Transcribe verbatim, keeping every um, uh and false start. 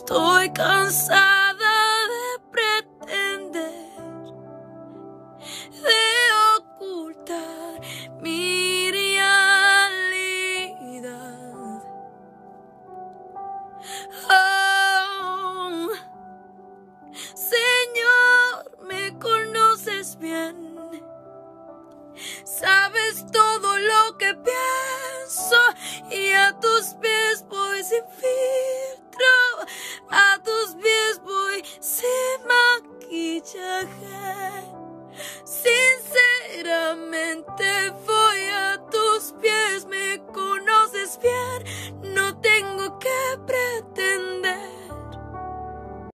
Estoy cansada de pretender, de ocultar mi realidad. Oh, Señor, me conoces bien. Sabes todo lo que pienso y a tus pies